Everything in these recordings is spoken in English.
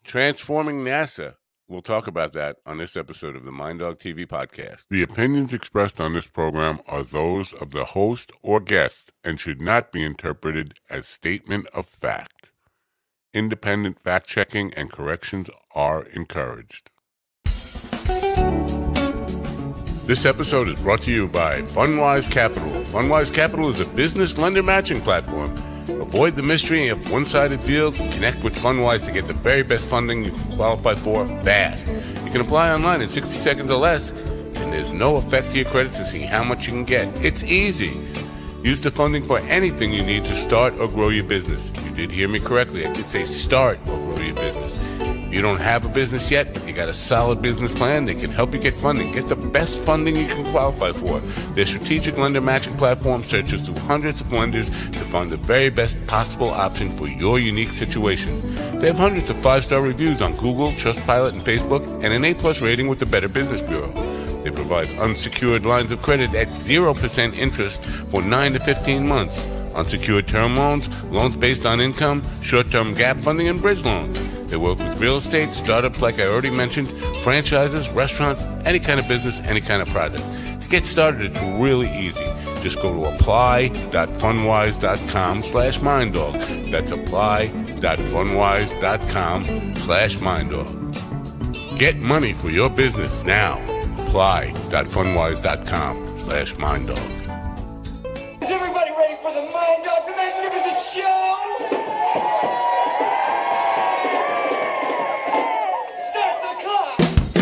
Transforming NASA. We'll talk about that on this episode of the Mind Dog TV podcast. The opinions expressed on this program are those of the host or guest and should not be interpreted as statement of fact. Independent fact-checking and corrections are encouraged. This episode is brought to you by Fundwise Capital. Fundwise Capital is a business lender matching platform. Avoid the mystery of one-sided deals. Connect with Fundwise to get the very best funding you can qualify for fast. You can apply online in 60 seconds or less, and there's no effect to your credit to see how much you can get. It's easy. Use the funding for anything you need to start or grow your business. You did hear me correctly. I did say start or grow your business. If you don't have a business yet, but you got a solid business plan, they can help you get funding. Get the best funding you can qualify for. Their strategic lender matching platform searches through hundreds of lenders to find the very best possible option for your unique situation. They have hundreds of 5-star reviews on Google, Trustpilot, and Facebook, and an A+ rating with the Better Business Bureau. They provide unsecured lines of credit at 0% interest for 9 to 15 months. Unsecured term loans, loans based on income, short-term gap funding, and bridge loans. They work with real estate, startups like I already mentioned, franchises, restaurants, any kind of business, any kind of project. To get started, it's really easy. Just go to apply.fundwise.com/minddog. That's apply.fundwise.com/minddog. Get money for your business now. Apply.fundwise.com/minddog. Is everybody ready for the Mind Dog, the Magnificent Show? Start the clock!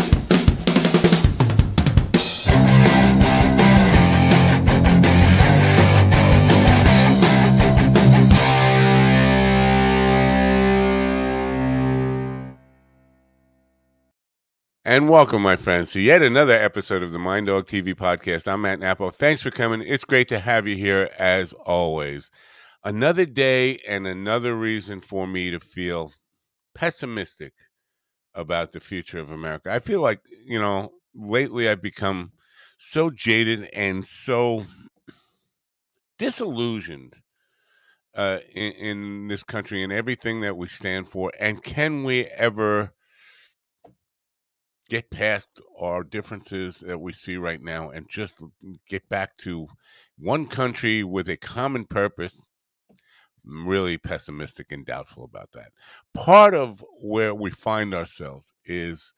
And welcome, my friends, to yet another episode of the Mind Dog TV podcast. I'm Matt Nappo. Thanks for coming. It's great to have you here, as always. Another day and another reason for me to feel pessimistic about the future of America. I feel like, lately I've become so jaded and so disillusioned in this country and everything that we stand for. And can we ever get past our differences that we see right now and just get back to one country with a common purpose? I'm really pessimistic and doubtful about that. Part of where we find ourselves is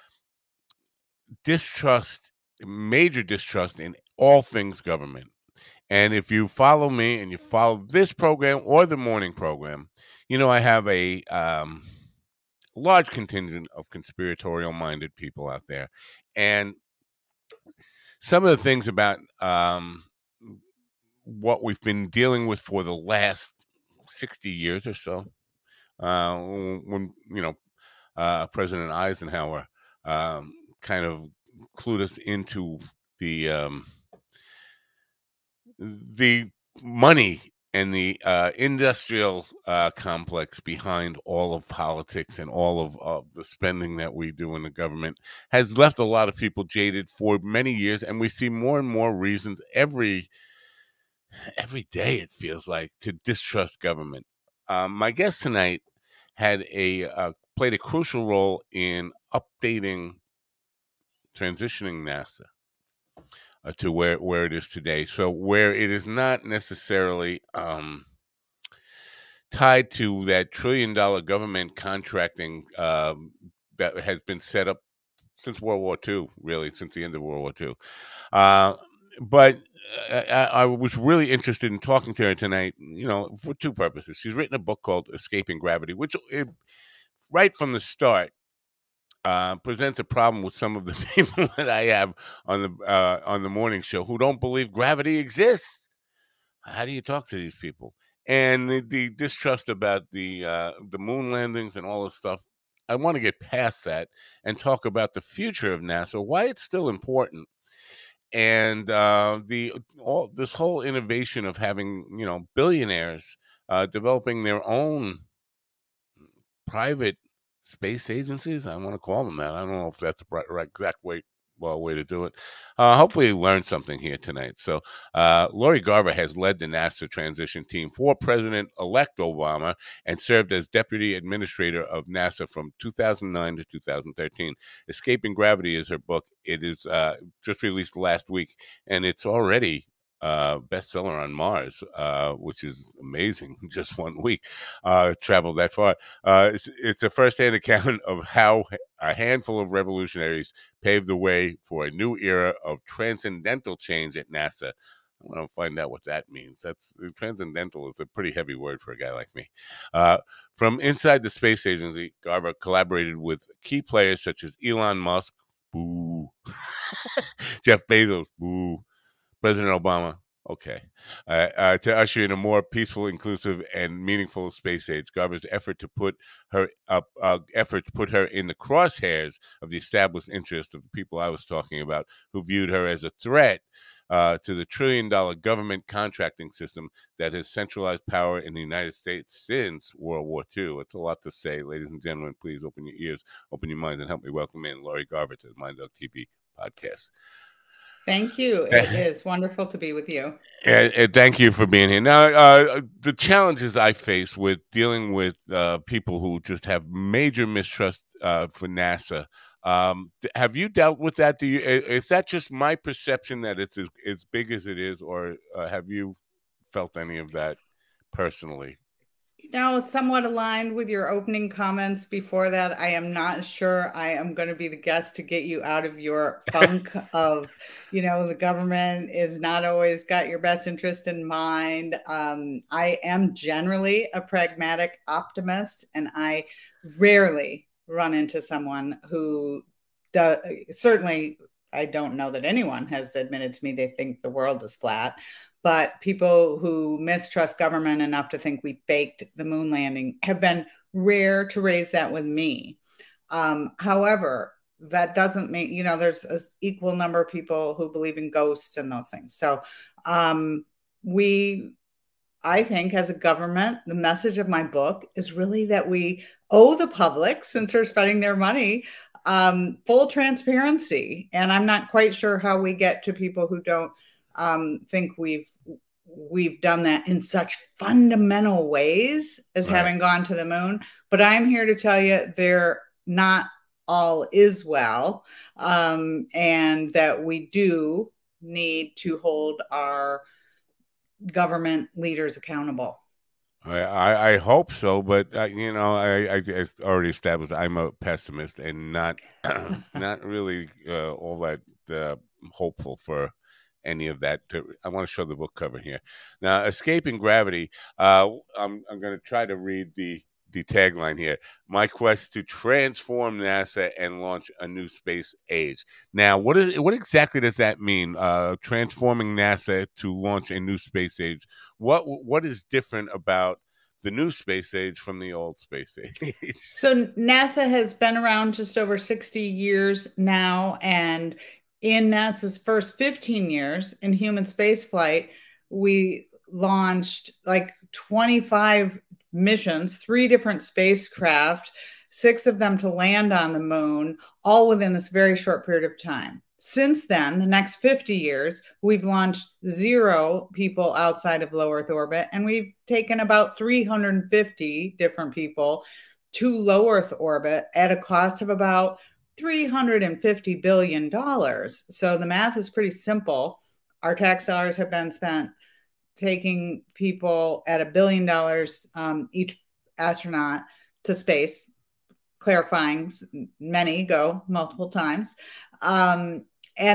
distrust, major distrust in all things government. And if you follow me and you follow this program or the morning program, I have a large contingent of conspiratorial-minded people out there. And some of the things about what we've been dealing with for the last 60 years or so, when, President Eisenhower kind of clued us into the money and the industrial complex behind all of politics and all of the spending that we do in the government has left a lot of people jaded for many years, and we see more and more reasons every day, it feels like, to distrust government. My guest tonight had played a crucial role in updating, transitioning NASA to where it is today. So where it is not necessarily tied to that $1 trillion government contracting that has been set up since World War II, really, since the end of World War II. But I was really interested in talking to her tonight, for two purposes. She's written a book called Escaping Gravity, which right from the start presents a problem with some of the people that I have on the morning show who don't believe gravity exists. How do you talk to these people? And the distrust about the moon landings and all this stuff. I want to get past that and talk about the future of NASA, why it's still important, and this whole innovation of having billionaires developing their own private space agencies. I want to call them that. I don't know if that's the right exact worthwhile way to do it. Hopefully you learned something here tonight. So Lori Garver has led the NASA transition team for President-elect Obama and served as Deputy Administrator of NASA from 2009 to 2013. Escaping Gravity is her book. It is just released last week, and it's already bestseller on Mars, which is amazing. Just 1 week, traveled that far. It's a firsthand account of how a handful of revolutionaries paved the way for a new era of transcendental change at NASA. I want to find out what that means. That's transcendental is a pretty heavy word for a guy like me. From inside the space agency, Garver collaborated with key players such as Elon Musk, boo, Jeff Bezos, boo, President Obama, okay, to usher in a more peaceful, inclusive, and meaningful space age. Garver's effort to put her in the crosshairs of the established interests of the people I was talking about, who viewed her as a threat to the trillion-dollar government contracting system that has centralized power in the United States since World War II. It's a lot to say, ladies and gentlemen. Please open your ears, open your minds, and help me welcome in Lori Garver to the Mind Dog TV podcast. Thank you. It is wonderful to be with you. Thank you for being here. Now, the challenges I face with dealing with people who just have major mistrust for NASA, have you dealt with that? Is that just my perception that it's as big as it is, or have you felt any of that personally? Somewhat aligned with your opening comments before that. I am not sure I am going to be the guest to get you out of your funk of, the government is not always got your best interest in mind. I am generally a pragmatic optimist, and I rarely run into someone who does. Certainly, I don't know that anyone has admitted to me they think the world is flat. But people who mistrust government enough to think we faked the moon landing have been rare to raise that with me. However, that doesn't mean, there's an equal number of people who believe in ghosts and those things. So I think as a government, the message of my book is really that we owe the public, since they're spending their money, full transparency. And I'm not quite sure how we get to people who don't think we've done that in such fundamental ways as having gone to the moon. But I'm here to tell you they're not all is well, and that we do need to hold our government leaders accountable. I hope so, but I already established I'm a pessimist and not not really all that hopeful for any of that. I want to show the book cover here. Now, Escaping Gravity, I'm going to try to read the tagline here. My quest to transform NASA and launch a new space age. Now, what exactly does that mean? Transforming NASA to launch a new space age. What is different about the new space age from the old space age? So NASA has been around just over 60 years now, and in NASA's first 15 years in human spaceflight, we launched like 25 missions, 3 different spacecraft, 6 of them to land on the moon, all within this very short period of time. Since then, the next 50 years, we've launched 0 people outside of low Earth orbit, and we've taken about 350 different people to low Earth orbit at a cost of about $350 billion. So the math is pretty simple. Our tax dollars have been spent taking people at $1 billion each astronaut to space, clarifying many go multiple times. And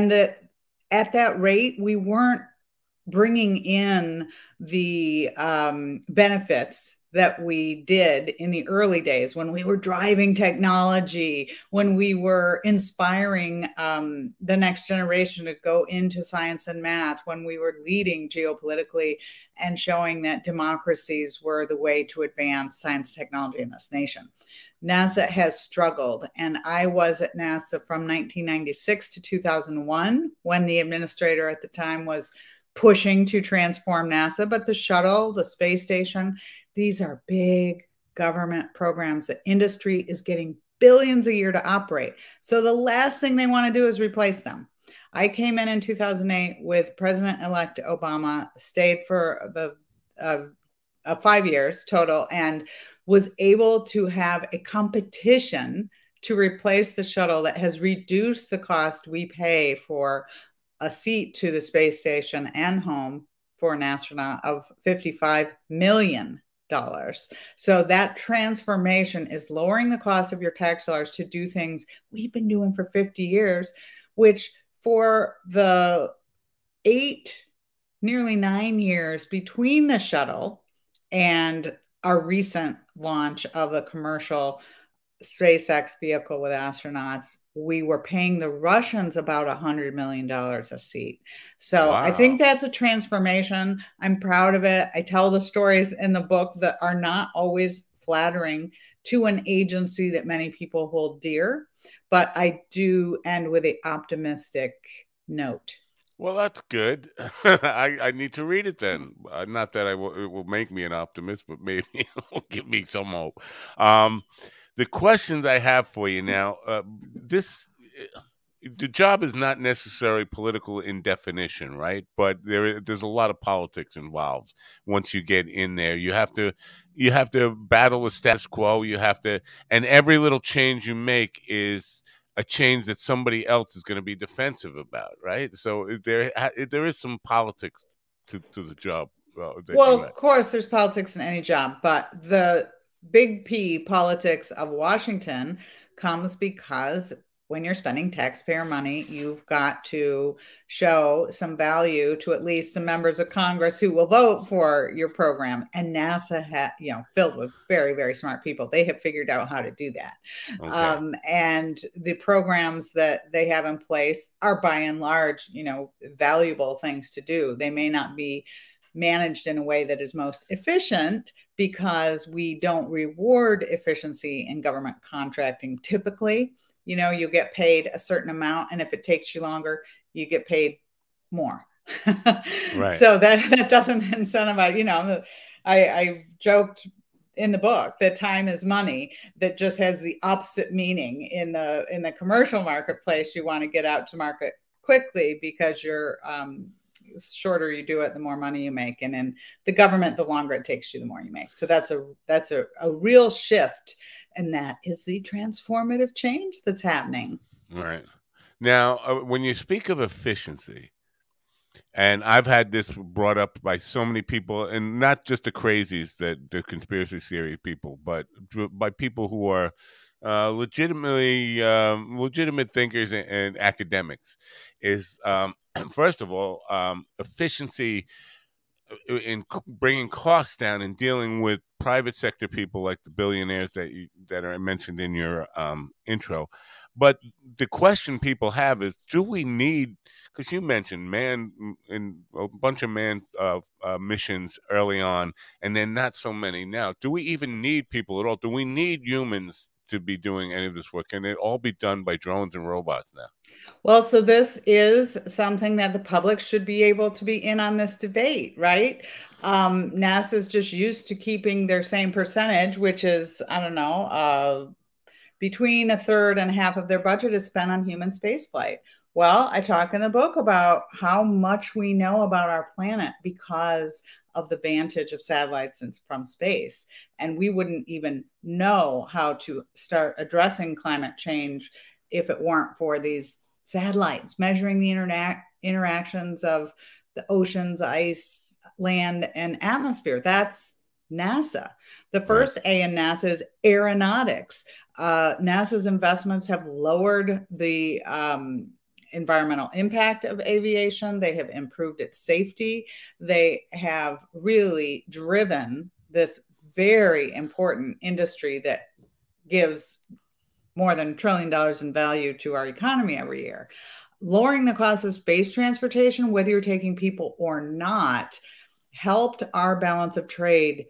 at that rate, we weren't bringing in the benefits that we did in the early days when we were driving technology, when we were inspiring the next generation to go into science and math, when we were leading geopolitically and showing that democracies were the way to advance science and technology in this nation. NASA has struggled, and I was at NASA from 1996 to 2001 when the administrator at the time was pushing to transform NASA. But the shuttle, the space station, these are big government programs that industry is getting billions a year to operate. So the last thing they want to do is replace them. I came in 2008 with President-elect Obama, stayed for the 5 years total, and was able to have a competition to replace the shuttle that has reduced the cost we pay for a seat to the space station and home for an astronaut of $55 million. So that transformation is lowering the cost of your tax dollars to do things we've been doing for 50 years, which for the nearly 9 years between the shuttle and our recent launch of the commercial SpaceX vehicle with astronauts, we were paying the Russians about $100 million a seat. So wow. I think that's a transformation. I'm proud of it. I tell the stories in the book that are not always flattering to an agency that many people hold dear, but I do end with an optimistic note. Well, that's good. I need to read it then. Not that it will make me an optimist, but maybe it will give me some hope. The questions I have for you now, the job is not necessarily political in definition, right? But there's a lot of politics involved. Once you get in there, you have to battle the status quo. And every little change you make is a change that somebody else is going to be defensive about, right? So there is some politics to the job. Well, of course, there's politics in any job, but the big P politics of Washington comes because when you're spending taxpayer money, you've got to show some value to at least some members of Congress who will vote for your program. And NASA filled with very, very smart people. They have figured out how to do that. Okay. And the programs that they have in place are by and large, valuable things to do. They may not be managed in a way that is most efficient because we don't reward efficiency in government contracting typically. You get paid a certain amount, and if it takes you longer, you get paid more. Right. So that doesn't incentivize, I joked in the book that time is money. That just has the opposite meaning in the commercial marketplace. You want to get out to market quickly because you're shorter you do it, the more money you make. And in the government, the longer it takes you, the more you make. So that's a real shift. And that is the transformative change that's happening. Right. Now, when you speak of efficiency, and I've had this brought up by so many people, and not just the crazies, the conspiracy theory people, but by people who are legitimate thinkers and academics, is first of all, efficiency in bringing costs down and dealing with private sector people like the billionaires that are mentioned in your intro. But the question people have is, do we need, because you mentioned a bunch of manned missions early on, and then not so many now. Do we even need people at all? Do we need humans to be doing any of this work? Can it all be done by drones and robots now? Well, so this is something that the public should be able to be in on this debate, right? NASA's just used to keeping their same percentage, which is, I don't know, between a third and half of their budget is spent on human spaceflight. Well, I talk in the book about how much we know about our planet because of the vantage of satellites from space. And we wouldn't even know how to start addressing climate change if it weren't for these satellites measuring the interactions of the oceans, ice, land, and atmosphere. That's NASA. The first A in NASA is aeronautics. NASA's investments have lowered the environmental impact of aviation. They have improved its safety. They have really driven this very important industry that gives more than $1 trillion in value to our economy every year. Lowering the cost of space transportation, whether you're taking people or not, helped our balance of trade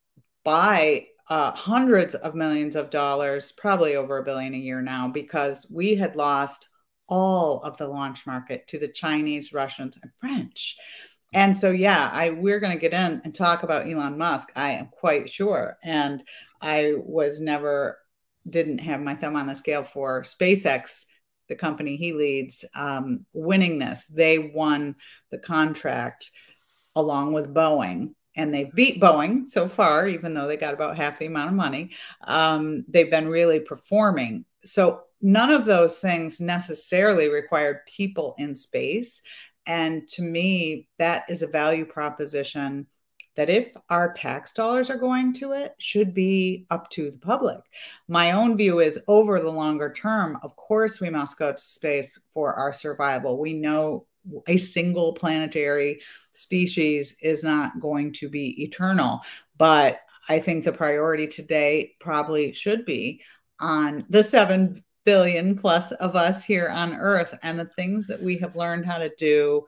by hundreds of millions of dollars, probably over $1 billion a year now, because we had lost all of the launch market to the Chinese, Russians, and French. And so, we're going to get in and talk about Elon Musk, I am quite sure. And I was never didn't have my thumb on the scale for SpaceX, the company he leads, winning this. They won the contract along with Boeing. And they've beat Boeing so far, even though they got about half the amount of money. They've been really performing. So none of those things necessarily required people in space. And to me, that is a value proposition that if our tax dollars are going to it, should be up to the public. My own view is over the longer term, of course, we must go to space for our survival. We know a single planetary species is not going to be eternal, but I think the priority today probably should be on the 7 billion plus of us here on Earth and the things that we have learned how to do,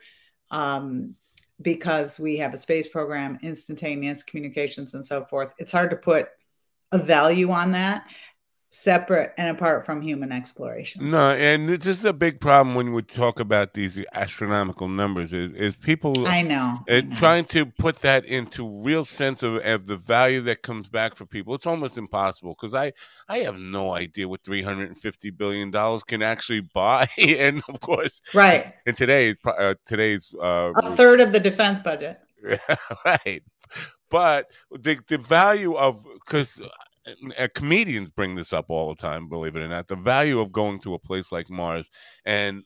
because we have a space program, instantaneous communications and so forth. It's hard to put a value on that separate and apart from human exploration. No, and this is a big problem when we talk about these astronomical numbers is people I know. Trying to put that into real sense of the value that comes back for people. It's almost impossible because I have no idea what $350 billion can actually buy. And of course, right. And today's a third of the defense budget. Right. But the value of, because comedians bring this up all the time, believe it or not, the value of going to a place like Mars and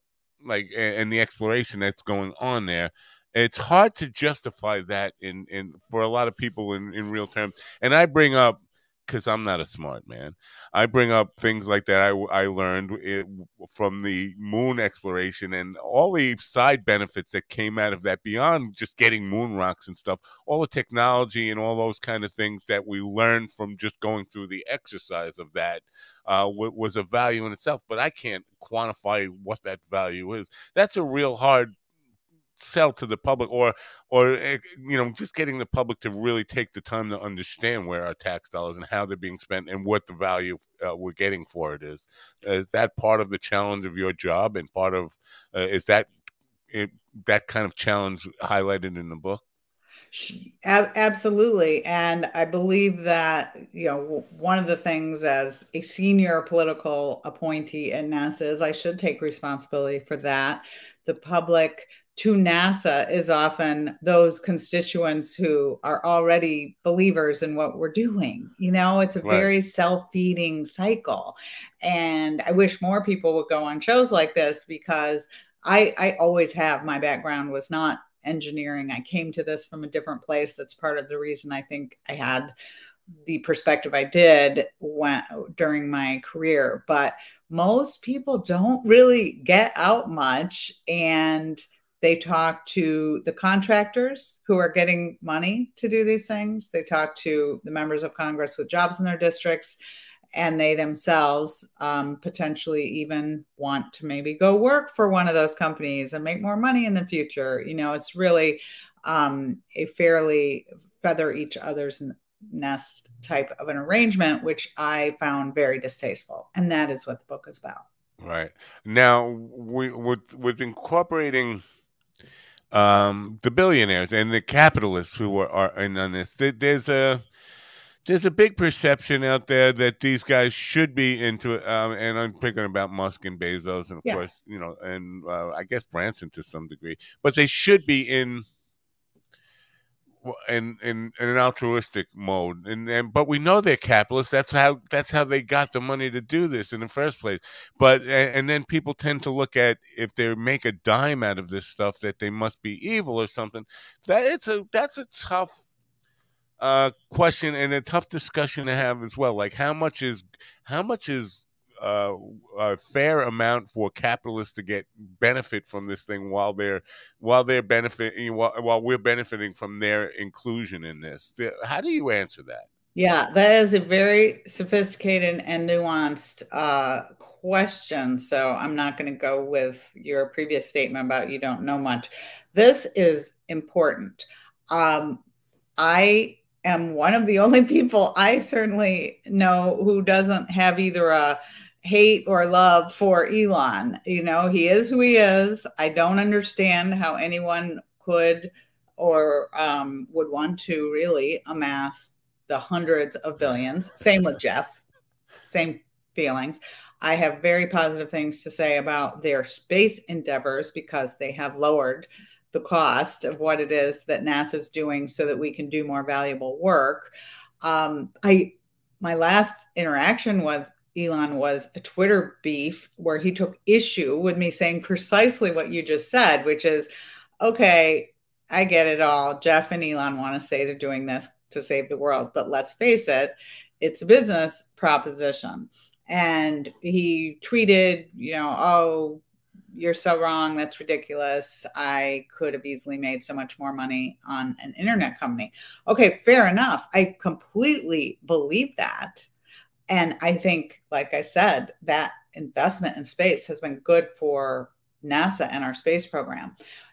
and the exploration that's going on there. It's hard to justify that in for a lot of people in real terms. And I bring up, because I'm not a smart man, I bring up things like that I learned from the moon exploration and all the side benefits that came out of that beyond just getting moon rocks and stuff, all the technology and all those kind of things that we learned from just going through the exercise of that was a value in itself. But I can't quantify what that value is. That's a real hard sell to the public, or just getting the public to really take the time to understand where our tax dollars and how they're being spent and what the value we're getting for it is. Is that part of the challenge of your job, and part of is that that kind of challenge highlighted in the book? Absolutely. And I believe that, one of the things as a senior political appointee at NASA is I should take responsibility for that. The public to NASA is often those constituents who are already believers in what we're doing. It's a very self-feeding cycle. And I wish more people would go on shows like this, because I always have, my background was not engineering. I came to this from a different place. That's part of the reason I think I had the perspective I did during my career. But most people don't really get out much, and they talk to the contractors who are getting money to do these things. They talk to the members of Congress with jobs in their districts, and they themselves potentially even want to maybe go work for one of those companies and make more money in the future. It's really a fairly feather each other's nest type of an arrangement, which I found very distasteful. And that is what the book is about. Right. Now, with incorporating the billionaires and the capitalists who are in on this, there's a big perception out there that these guys should be into it, and I'm thinking about Musk and Bezos, and of course, and I guess Branson to some degree, but they should be in an altruistic mode, but we know they're capitalists. That's how they got the money to do this in the first place. But and then people tend to look at, if they make a dime out of this stuff, that they must be evil or something. That's a tough question and a tough discussion to have as well. Like, how much is a fair amount for capitalists to get benefit from this thing while they're benefiting, while we're benefiting from their inclusion in this? How do you answer that? Yeah, that is a very sophisticated and nuanced question. So I'm not going to go with your previous statement about you don't know much. This is important. I am one of the only people I certainly know who doesn't have either a hate or love for Elon. He is who he is. I don't understand how anyone could or would want to really amass the hundreds of billions. Same with Jeff. same feelings. I have very positive things to say about their space endeavors because they have lowered the cost of what it is that NASA's doing so that we can do more valuable work. My last interaction with Elon was a Twitter beef where he took issue with me saying precisely what you just said, which is, okay, I get it all. Jeff and Elon want to say they're doing this to save the world, but let's face it, it's a business proposition. And he tweeted, oh, you're so wrong. That's ridiculous. I could have easily made so much more money on an internet company. Okay, fair enough. I completely believe that. And I think, like I said, that investment in space has been good for NASA and our space program.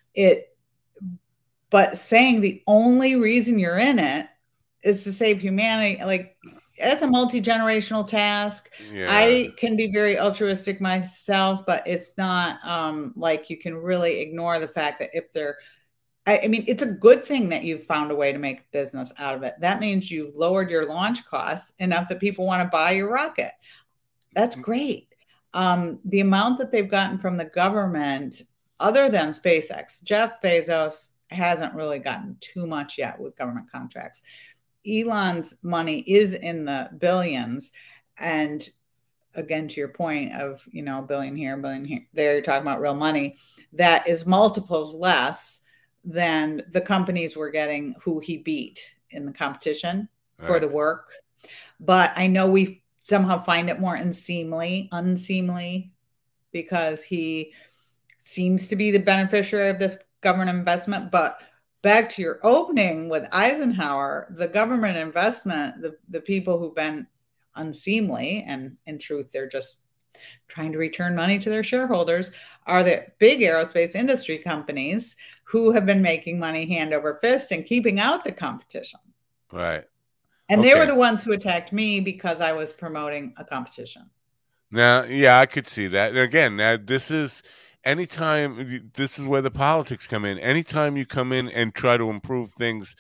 But saying the only reason you're in it is to save humanity, like, that's a multi-generational task. Yeah. I can be very altruistic myself, but it's not like you can really ignore the fact that if they're, I mean, it's a good thing that you've found a way to make business out of it. That means you've lowered your launch costs enough that people want to buy your rocket. That's great. The amount that they've gotten from the government, other than SpaceX, Jeff Bezos hasn't really gotten too much yet with government contracts. Elon's money is in the billions. And again, to your point of, billion here, billion here, there, you're talking about real money. That is multiples less than the companies were getting who he beat in the competition for the work. But I know we somehow find it more unseemly, because he seems to be the beneficiary of the government investment. But back to your opening with Eisenhower, the government investment, the people who've been unseemly, and in truth, they're just trying to return money to their shareholders, are the big aerospace industry companies who have been making money hand over fist and keeping out the competition. Right. And they were the ones who attacked me because I was promoting a competition. Now, yeah, I could see that. And again, this is where the politics come in. Anytime you come in and try to improve things,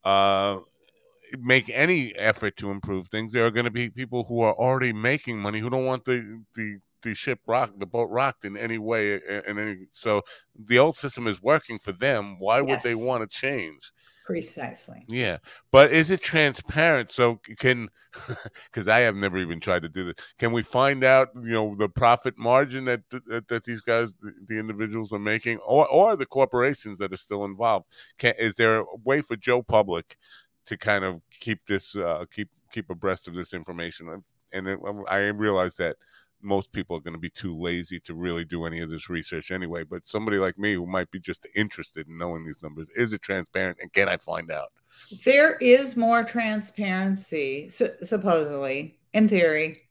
make any effort to improve things, there are going to be people who are already making money who don't want the ship rocked, the boat rocked in any way. So the old system is working for them. Why would they want to change? Precisely. Yeah. But is it transparent? So because I have never even tried to do this, can we find out, the profit margin that these guys, the individuals are making, or the corporations that are still involved? Is there a way for Joe Public to kind of keep this, keep abreast of this information? And I realize that most people are going to be too lazy to really do any of this research anyway. But somebody like me who might be just interested in knowing these numbers, is it transparent? And can I find out? There is more transparency, supposedly, in theory,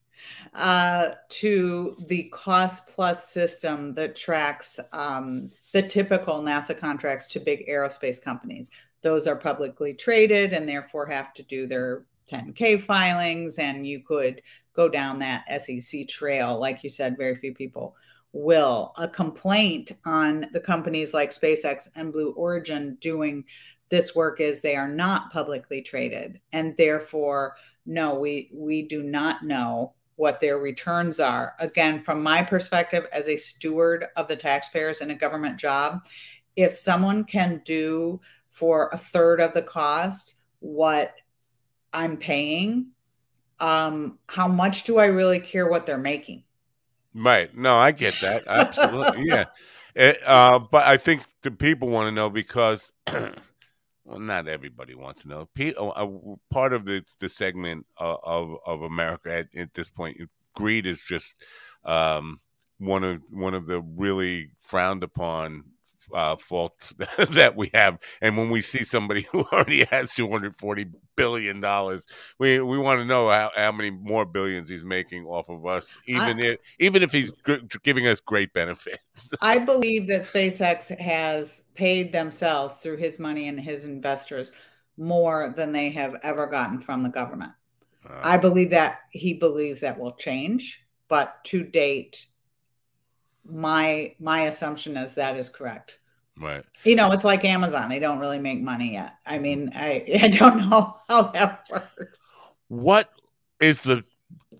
to the cost plus system that tracks the typical NASA contracts to big aerospace companies. Those are publicly traded and therefore have to do their 10K filings, and you could go down that SEC trail. Like you said, very few people will. A complaint on the companies like SpaceX and Blue Origin doing this work is they are not publicly traded, and therefore, no, we do not know what their returns are. Again, from my perspective as a steward of the taxpayers in a government job, if someone can do for a third of the cost what I'm paying, how much do I really care what they're making? Right. No, I get that. Absolutely. Yeah. But I think the people want to know because, well, not everybody wants to know. Part of the segment of America at this point, greed is just one of the really frowned upon faults that we have. And when we see somebody who already has $240 billion, we want to know how many more billions he's making off of us, even if he's giving us great benefits. I believe that SpaceX has paid themselves through his money and his investors more than they have ever gotten from the government. I believe that he believes that will change, but to date, my assumption is that is correct. Right. It's like Amazon. They don't really make money yet. I mean, I don't know how that works. What is the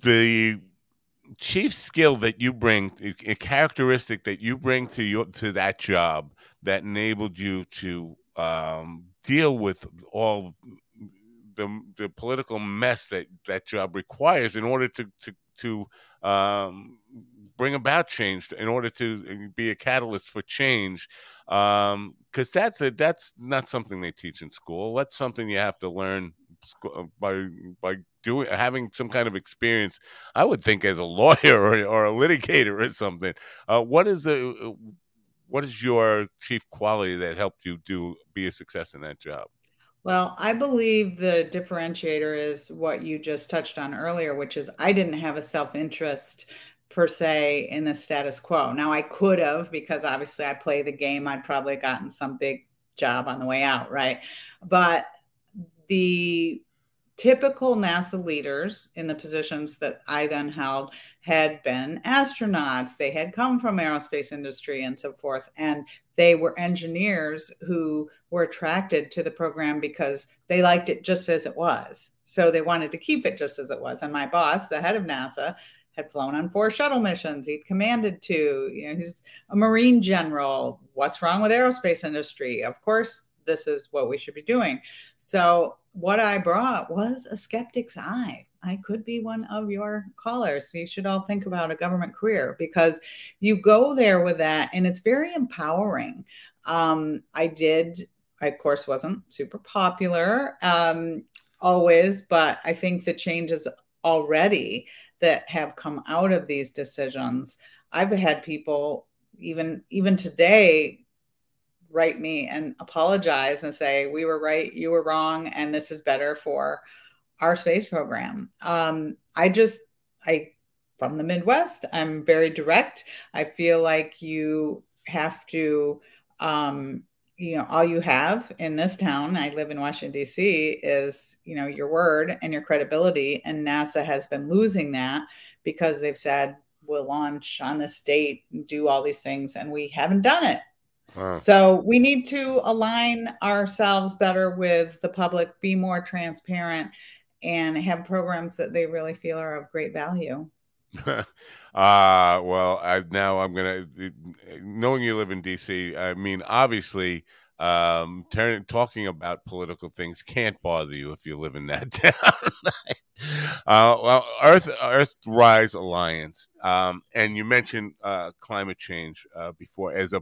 the chief skill that you bring, a characteristic that you bring to that job that enabled you to deal with all the political mess that that job requires in order to bring about change, in order to be a catalyst for change, because that's not something they teach in school. That's something you have to learn by doing, having some kind of experience. I would think as a lawyer or a litigator or something. What is your chief quality that helped you be a success in that job? Well, I believe the differentiator is what you just touched on earlier, which is I didn't have a self-interest per se in the status quo. Now I could have, because obviously I play the game. I'd probably gotten some big job on the way out, right? But the typical NASA leaders in the positions that I then held had been astronauts. They had come from aerospace industry and so forth. And they were engineers who were attracted to the program because they liked it just as it was. So they wanted to keep it just as it was. And my boss, the head of NASA, had flown on 4 shuttle missions. He'd commanded 2. You know, he's a Marine general. What's wrong with aerospace industry? Of course, this is what we should be doing. So what I brought was a skeptic's eye. I could be one of your callers. You should all think about a government career, because you go there with that and it's very empowering. I, of course, wasn't super popular always, but I think the changes already that have come out of these decisions, I've had people even today write me and apologize and say, we were right, you were wrong, and this is better for our space program. From the Midwest, I'm very direct. I feel like you have to, all you have in this town, I live in Washington, D.C., is, your word and your credibility. And NASA has been losing that because they've said, we'll launch on this date and do all these things, and we haven't done it. Wow. So we need to align ourselves better with the public, be more transparent, and have programs that they really feel are of great value. Well, I'm going to, knowing you live in DC, I mean, obviously, talking about political things can't bother you if you live in that town. Well, Earthrise Alliance, and you mentioned climate change before as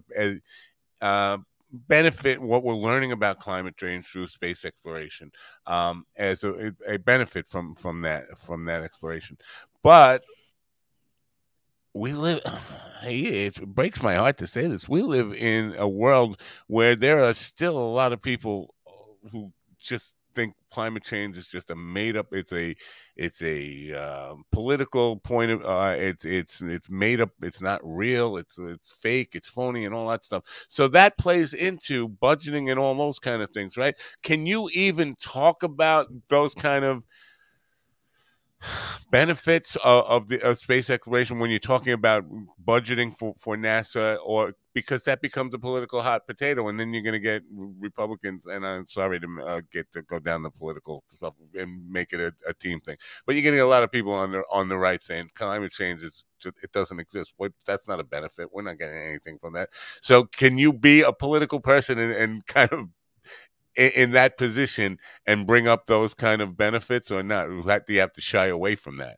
benefit, what we're learning about climate change through space exploration, as a benefit from that exploration. But we live, it breaks my heart to say this, we live in a world where there are still a lot of people who just think climate change is just a made up, it's a political point of it's made up, it's not real, it's fake, it's phony, and all that stuff. So that plays into budgeting and all those kind of things, right? Can you even talk about those kind of benefits of space exploration when you're talking about budgeting for NASA, or because that becomes a political hot potato, and then you're going to get Republicans, and I'm sorry to get to go down the political stuff and make it a team thing, but you're getting a lot of people on the right saying climate change is just, it doesn't exist. Well, that's not a benefit. We're not getting anything from that. So can you be a political person and kind of in that position and bring up those kind of benefits, or not? Do you have to shy away from that?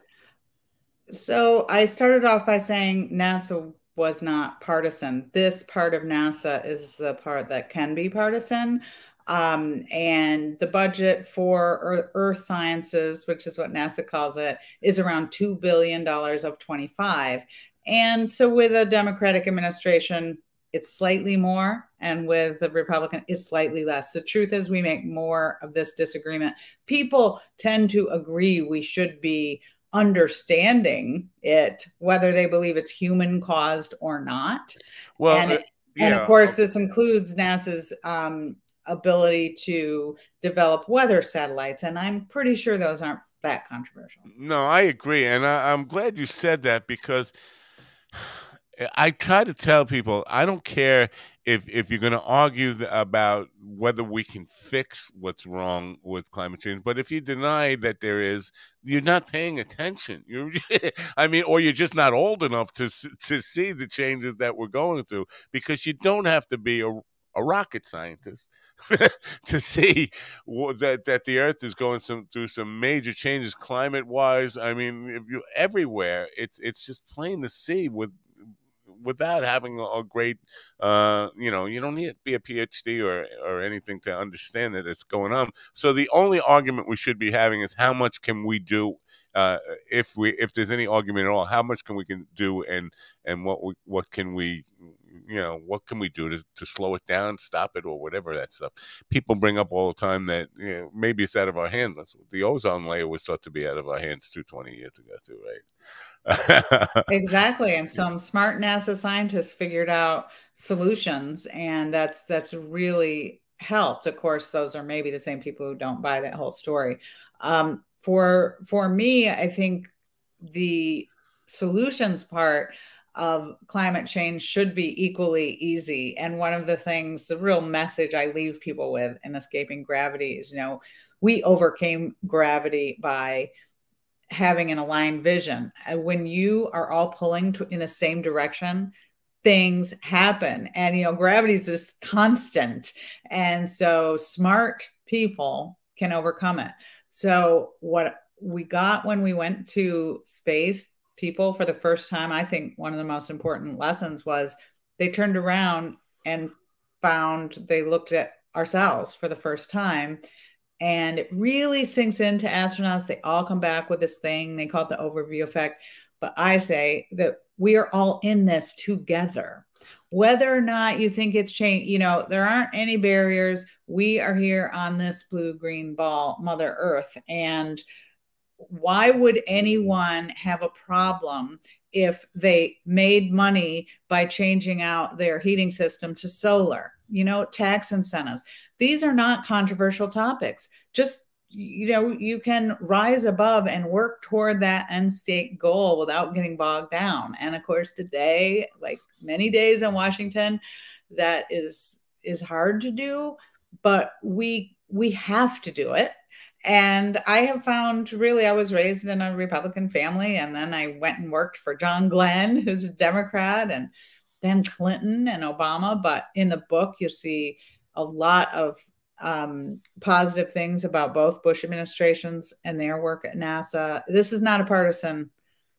So I started off by saying NASA was not partisan. This part of NASA is the part that can be partisan. And the budget for Earth sciences, which is what NASA calls it, is around $2 billion of 25. And so with a Democratic administration, it's slightly more, and with the Republican, it's slightly less. The truth is, we make more of this disagreement. People tend to agree we should be understanding it, whether they believe it's human caused or not. Well, and of course, this includes NASA's ability to develop weather satellites, and I'm pretty sure those aren't that controversial. No, I agree, and I'm glad you said that, because I try to tell people, I don't care if you're going to argue about whether we can fix what's wrong with climate change, but if you deny that there is, you're not paying attention. You're, I mean, or you're just not old enough to see the changes that we're going through, because you don't have to be a rocket scientist to see that the Earth is going through some major changes climate wise. I mean, if you everywhere, it's just plain to see without having a great, you know, you don't need to be a PhD or anything to understand that it's going on. So the only argument we should be having is how much can we do, if there's any argument at all, how much can we do, and what can we, you know, what can we do to slow it down, stop it, or whatever that stuff. People bring up all the time that, you know, maybe it's out of our hands. The ozone layer was thought to be out of our hands 20 years ago too, right? Exactly. And some smart NASA scientists figured out solutions, and that's really helped. Of course, those are maybe the same people who don't buy that whole story. For me, I think the solutions part of climate change should be equally easy. And one of the things, the real message I leave people with in Escaping Gravity is, you know, we overcame gravity by having an aligned vision. When you are all pulling in the same direction, things happen. And, you know, gravity is this constant. And so smart people can overcome it. So what we got when we went to space, people for the first time, I think one of the most important lessons was they turned around and they looked at ourselves for the first time. And it really sinks into astronauts. They all come back with this thing. They call it the overview effect. But I say that we are all in this together. Whether or not you think it's changed, you know, there aren't any barriers. We are here on this blue-green ball, Mother Earth. And why would anyone have a problem if they made money by changing out their heating system to solar? You know, tax incentives. These are not controversial topics. Just, you know, you can rise above and work toward that end state goal without getting bogged down. And of course, today, like many days in Washington, that is hard to do, but we have to do it. And I have found, really, I was raised in a Republican family, and then I went and worked for John Glenn, who's a Democrat, and then Clinton and Obama. But in the book, you'll see a lot of positive things about both Bush administrations and their work at NASA. This is not a partisan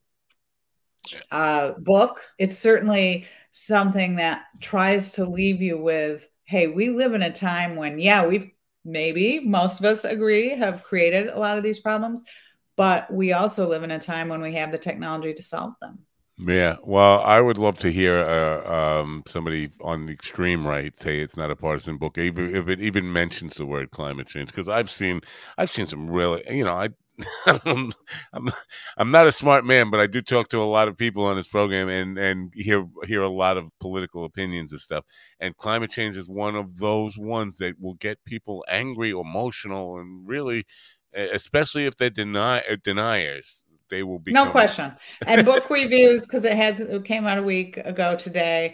book. It's certainly something that tries to leave you with, hey, we live in a time when, yeah, maybe most of us agree, have created a lot of these problems, but we also live in a time when we have the technology to solve them. Yeah, well, I would love to hear somebody on the extreme right say it's not a partisan book, even if it even mentions the word climate change. Because I've seen some really, you know, I'm not a smart man, but I do talk to a lot of people on this program and hear a lot of political opinions and stuff. And climate change is one of those ones that will get people angry, emotional, and really, especially if they're deniers. They will be no question. And book reviews, because it came out a week ago today.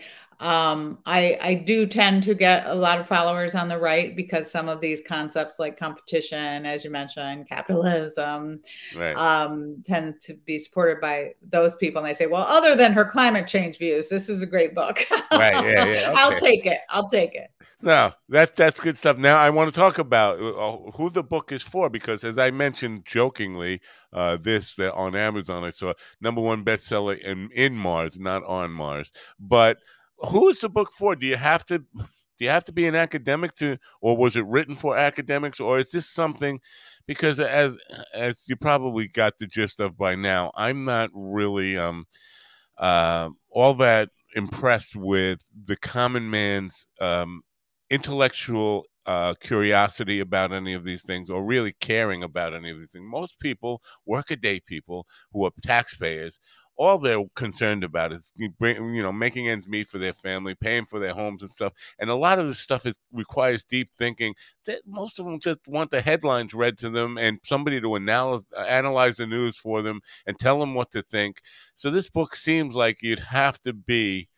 I do tend to get a lot of followers on the right, because some of these concepts like competition, as you mentioned, capitalism, right, tend to be supported by those people. And they say, well, other than her climate change views, this is a great book. Right. Yeah. Okay. I'll take it. No, that's good stuff. Now I want to talk about who the book is for, because as I mentioned jokingly, on Amazon I saw #1 bestseller in Mars, not on Mars. But who is the book for? Do you have to be an academic or was it written for academics, or is this something? Because as you probably got the gist of by now, I'm not really all that impressed with the common man's intellectual curiosity about any of these things, or really caring about any of these things. Most people, workaday people who are taxpayers, all they're concerned about is making ends meet for their family, paying for their homes and stuff. And a lot of this stuff requires deep thinking. That most of them just want the headlines read to them and somebody to analyze the news for them and tell them what to think. So this book seems like you'd have to be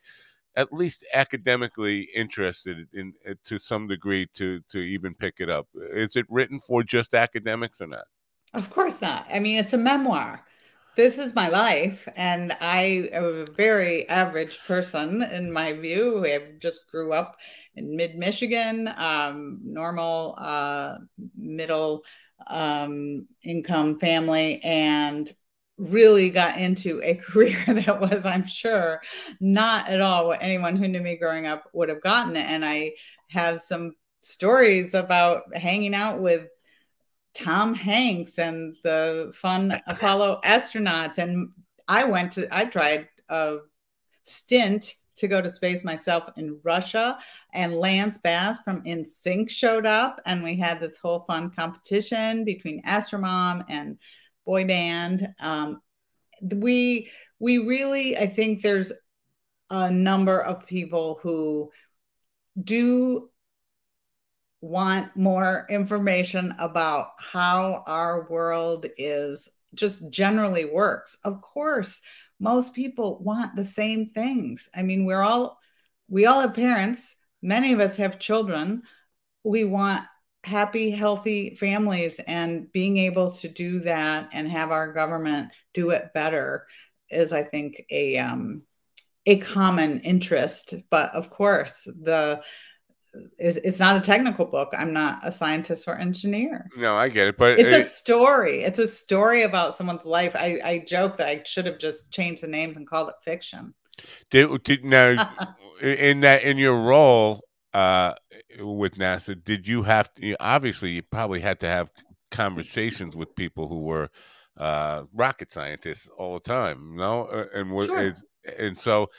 at least academically interested in to some degree to even pick it up. Is it written for just academics or not? Of course not. I mean, it's a memoir. This is my life, and I am a very average person in my view. I just grew up in mid-Michigan, normal middle income family, and really got into a career that was, I'm sure, not at all what anyone who knew me growing up would have gotten. And I have some stories about hanging out with Tom Hanks and the fun Apollo astronauts. And I tried a stint to go to space myself in Russia, and Lance Bass from NSYNC showed up, and we had this whole fun competition between Astromom and boy band. We really, I think there's a number of people who do want more information about how our world is just generally works. Of course, most people want the same things. I mean, we all have parents. Many of us have children. We want happy, healthy families, and being able to do that and have our government do it better is, I think, a common interest. But of course, it's not a technical book. I'm not a scientist or engineer. No, I get it, but it's a story. It's a story about someone's life. I joke that I should have just changed the names and called it fiction. Now in your role with NASA, did you have to? Obviously, you probably had to have conversations with people who were rocket scientists all the time, no? Sure. And so.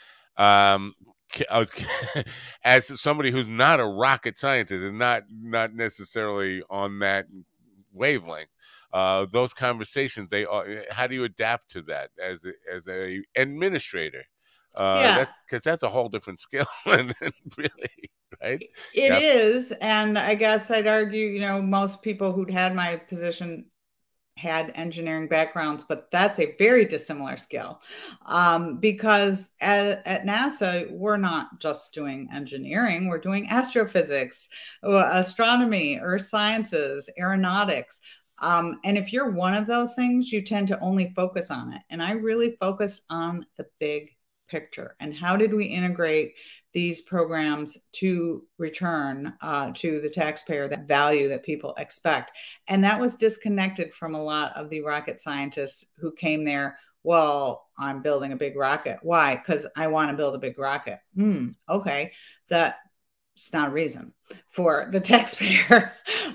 As somebody who's not a rocket scientist and not necessarily on that wavelength, those conversations, they are. How do you adapt to that as a administrator? That's because that's a whole different skill, and really, right? It is, and I guess I'd argue, most people who'd had my position had engineering backgrounds, but that's a very dissimilar skill, because at NASA, we're not just doing engineering, we're doing astrophysics, astronomy, earth sciences, aeronautics. And if you're one of those things, you tend to only focus on it. And I really focused on the big picture and how did we integrate these programs to return to the taxpayer that value that people expect. And that was disconnected from a lot of the rocket scientists who came there. Well, I'm building a big rocket. Why? Because I want to build a big rocket. Okay. That's not a reason for the taxpayer.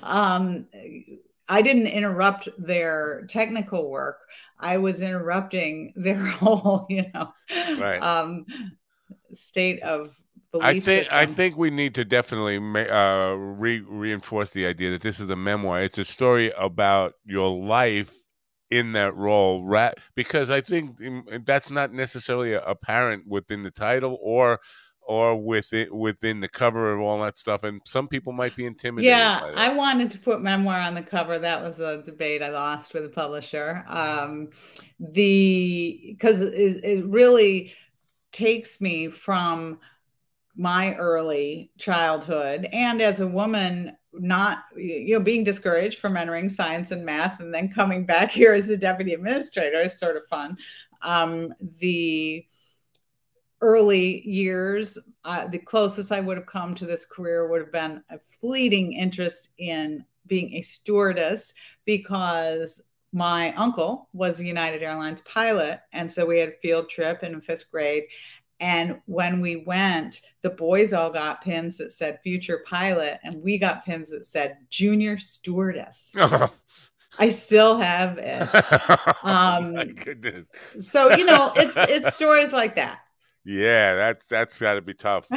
I didn't interrupt their technical work. I was interrupting their whole, right. State of belief system. I think we need to definitely reinforce the idea that this is a memoir. It's a story about your life in that role, because I think that's not necessarily apparent within the title or within the cover of all that stuff, and some people might be intimidated by that. I wanted to put memoir on the cover. That was a debate I lost with the publisher. Because it really takes me from my early childhood, and as a woman, not being discouraged from entering science and math and then coming back here as the deputy administrator is sort of fun. The early years, the closest I would have come to this career would have been a fleeting interest in being a stewardess, because my uncle was a United Airlines pilot. And so we had a field trip in 5th grade. And when we went, the boys all got pins that said future pilot, and we got pins that said junior stewardess. I still have it. Oh my goodness. So, it's stories like that. Yeah, that's got to be tough.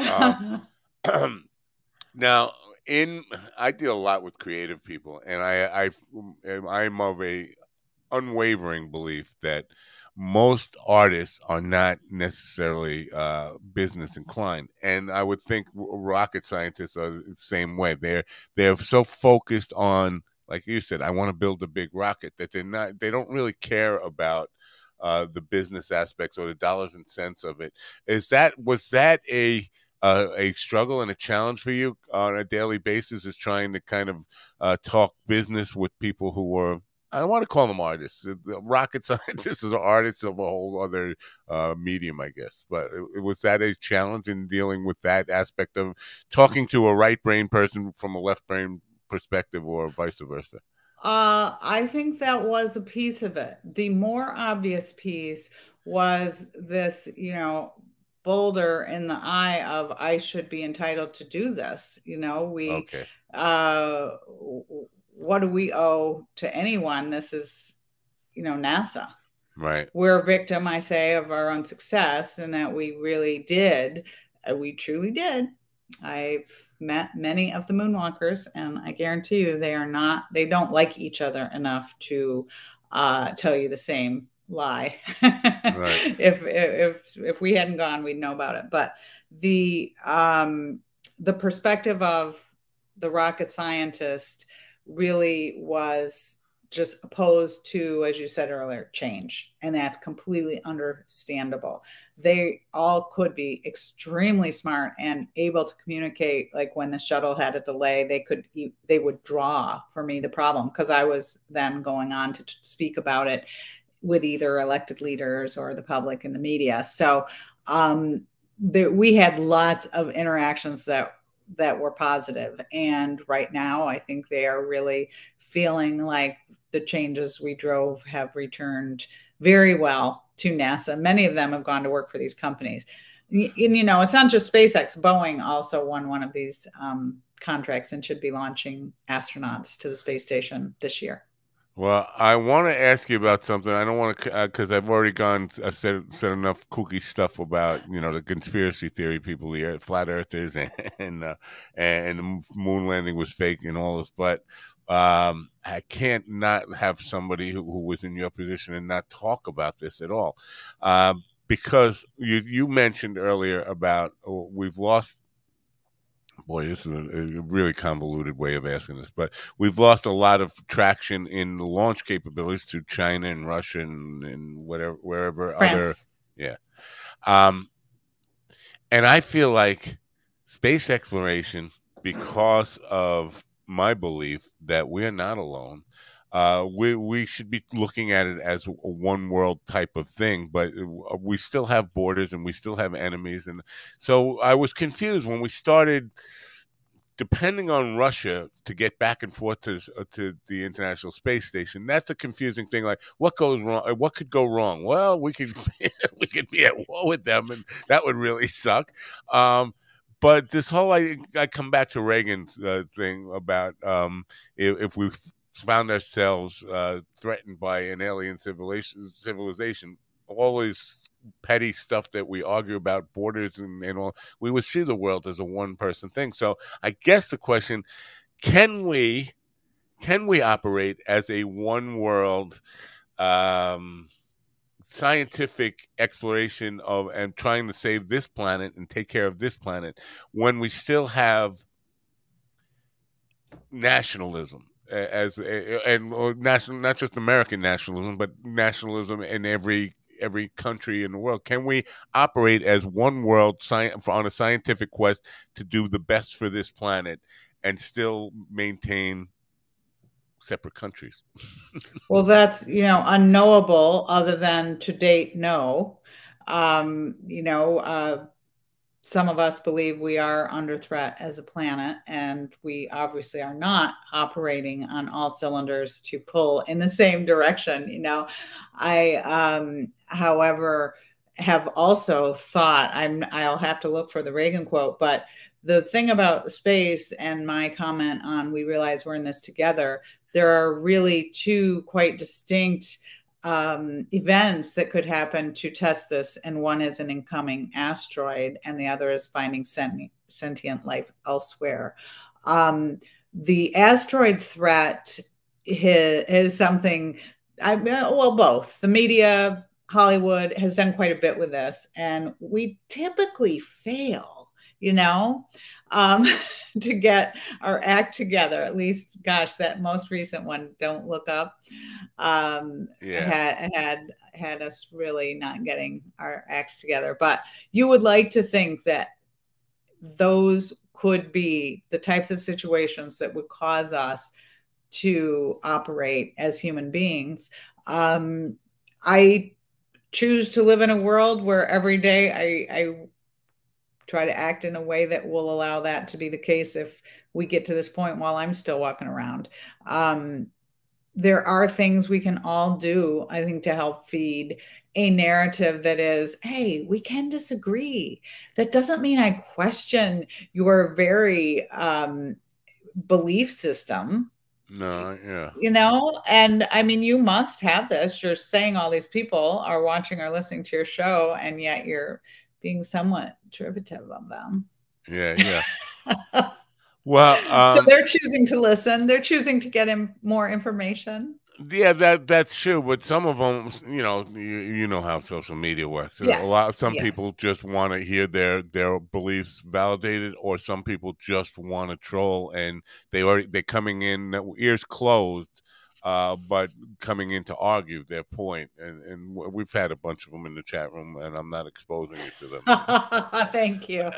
Now, I deal a lot with creative people, and I'm of a unwavering belief that most artists are not necessarily business inclined, and I would think rocket scientists are the same way. They're so focused on, like you said, I want to build a big rocket, that they don't really care about the business aspects or the dollars and cents of it. Was that a struggle and a challenge for you on a daily basis, is trying to kind of talk business with people who were, I don't want to call them artists. The rocket scientists are artists of a whole other medium, I guess. But was that a challenge in dealing with that aspect of talking to a right brain person from a left brain perspective, or vice versa? I think that was a piece of it. The more obvious piece was this, boulder in the eye of, I should be entitled to do this. Okay. What do we owe to anyone? This is, NASA. Right. We're a victim, I say, of our own success, and that we really did. We truly did. I've met many of the moonwalkers, and I guarantee you they don't like each other enough to tell you the same lie. Right. If we hadn't gone, we'd know about it. But the perspective of the rocket scientist really was just opposed to, as you said earlier, change. And that's completely understandable. They all could be extremely smart and able to communicate. Like when the shuttle had a delay, they would draw for me the problem, because I was then going on to speak about it with either elected leaders or the public and the media. So we had lots of interactions that were positive. And right now, I think they are really feeling like the changes we drove have returned very well to NASA. Many of them have gone to work for these companies. And, it's not just SpaceX. Boeing also won one of these contracts and should be launching astronauts to the space station this year. Well, I want to ask you about something. I don't want to, because I've already said enough kooky stuff about, the conspiracy theory people, the flat earthers, and the moon landing was fake and all this. But I can't not have somebody who was in your position and not talk about this at all, because you mentioned earlier about we've lost. Boy, this is a really convoluted way of asking this, but we've lost a lot of traction in the launch capabilities to China and Russia and wherever France. Yeah. And I feel like space exploration, because of my belief that we're not alone, we should be looking at it as a one world type of thing, but we still have borders and we still have enemies. And so I was confused when we started depending on Russia to get back and forth to the International Space Station. That's a confusing thing. Like, what goes wrong? What could go wrong? Well, we could be at war with them, and that would really suck. But this whole, I come back to Reagan's thing about if we found ourselves threatened by an alien civilization, all this petty stuff that we argue about, borders and all, we would see the world as a one-person thing. So I guess the question, can we operate as a one-world scientific exploration of and trying to save this planet and take care of this planet when we still have nationalism or national, not just American nationalism, but nationalism in every country in the world? Can we operate as one world on a scientific quest to do the best for this planet and still maintain separate countries? Well, that's, unknowable, other than to date, no. Some of us believe we are under threat as a planet, and we obviously are not operating on all cylinders to pull in the same direction. I, however, have also thought, I'll have to look for the Reagan quote, but the thing about space and my comment on, we realize we're in this together, there are really two quite distinct events that could happen to test this. And one is an incoming asteroid, and the other is finding sentient life elsewhere. The asteroid threat is something, both. The media, Hollywood has done quite a bit with this, and we typically fail. um, to get our act together. At least, gosh, that most recent one, Don't Look Up, Yeah. had us really not getting our acts together. But you would like to think that those could be the types of situations that would cause us to operate as human beings. I choose to live in a world where every day I try to act in a way that will allow that to be the case if we get to this point while I'm still walking around. There are things we can all do, I think, to help feed a narrative that is, hey, we can disagree. That doesn't mean I question your very belief system. No, yeah. And I mean, you must have this. You're saying all these people are watching or listening to your show, and yet you're being somewhat derivative of them. Yeah, yeah. Well, so they're choosing to listen. They're choosing to get more information. yeah, that's true. But some of them, you know how social media works. Yes. Some Yes. people just want to hear their beliefs validated, or some people just want to troll, and they're coming in ears closed, but coming in to argue their point. And we've had a bunch of them in the chat room, and I'm not exposing you to them. Thank you.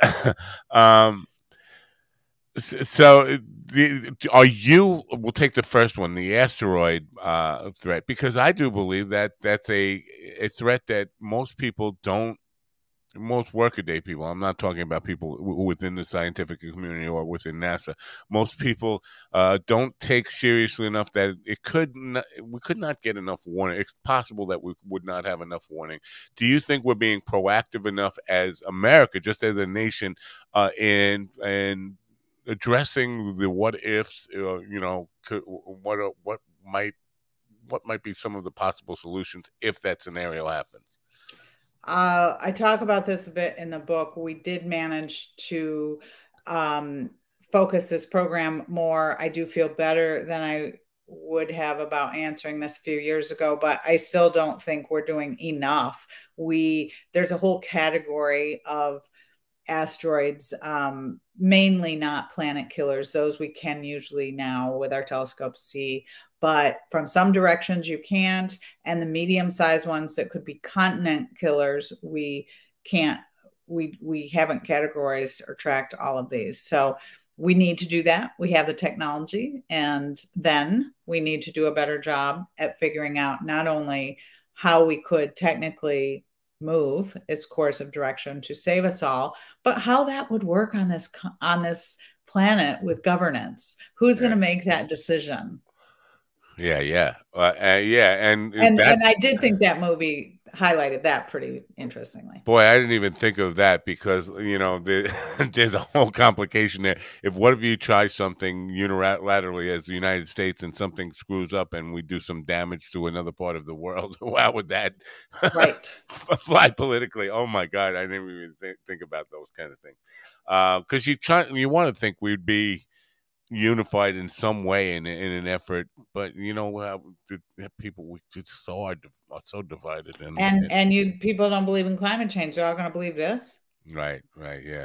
So, we'll take the first one, the asteroid threat, because I do believe that that's a threat that most people don't, most workaday people, I'm not talking about people within the scientific community or within NASA. Most people don't take seriously enough that we could not get enough warning. It's possible that we would not have enough warning. Do you think we're being proactive enough as America, just as a nation, in addressing the what ifs? What might be some of the possible solutions if that scenario happens? I talk about this a bit in the book. We did manage to focus this program more. I do feel better than I would have about answering this a few years ago, but I still don't think we're doing enough. There's a whole category of asteroids, mainly not planet killers. Those we can usually now with our telescopes see, but from some directions you can't. And the medium-sized ones that could be continent killers, we can't. We haven't categorized or tracked all of these. So we need to do that. We have the technology, and then we need to do a better job at figuring out not only how we could technically move its course of direction to save us all, but how that would work on this planet with governance. Who's going to make that decision? Yeah. And I did think that movie highlighted that pretty interestingly. Boy, I didn't even think of that, because there's a whole complication there. What if you try something unilaterally as the United States and something screws up and we do some damage to another part of the world? How would that fly politically? Oh my God, I didn't even think about those kind of things. Because you want to think we'd be unified in some way in an effort, but people, we just are so divided, and you people don't believe in climate change. They're all going to believe this. Right, yeah.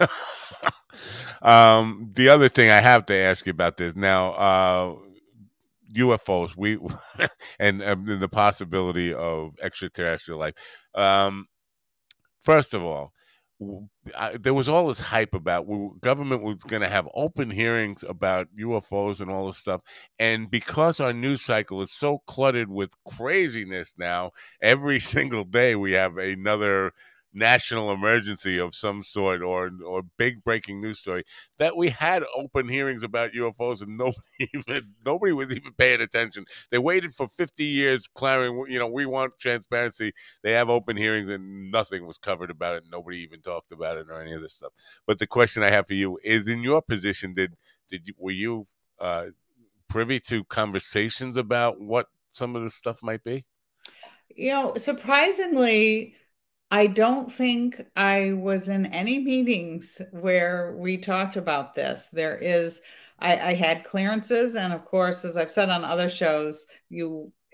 The other thing I have to ask you about this now, UFOs, and the possibility of extraterrestrial life. First of all, there was all this hype about government was going to have open hearings about UFOs and all this stuff. And because our news cycle is so cluttered with craziness now, every single day we have another national emergency of some sort, or big breaking news story, that we had open hearings about UFOs and nobody was even paying attention. They waited for 50 years clamoring, we want transparency. They have open hearings and nothing was covered about it. Nobody even talked about it or any of this stuff. But the question I have for you is, in your position, were you privy to conversations about what some of this stuff might be? Surprisingly, I don't think I was in any meetings where we talked about this. I had clearances. And of course, as I've said on other shows,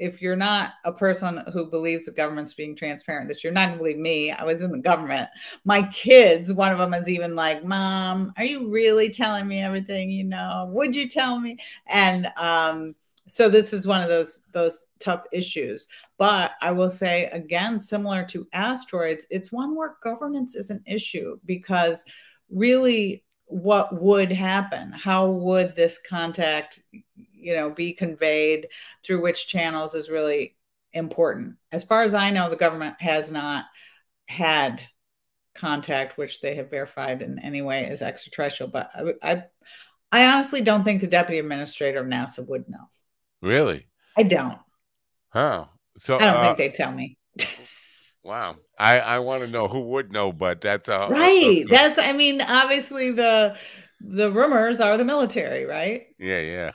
if you're not a person who believes the government's being transparent, that you're not going to believe me. I was in the government. My kids, one of them is even like, Mom, are you really telling me everything you know? Would you tell me? And so this is one of those tough issues. But I will say, again, similar to asteroids, it's one where governance is an issue, because really what would happen? How would this contact, be conveyed, through which channels, is really important. As far as I know, the government has not had contact which they have verified in any way as extraterrestrial. But I honestly don't think the deputy administrator of NASA would know. Really? I don't. Huh. So I don't think they'd tell me. Wow. I want to know who would know, but that's right. That's, I mean, obviously the rumors are the military, right? Yeah.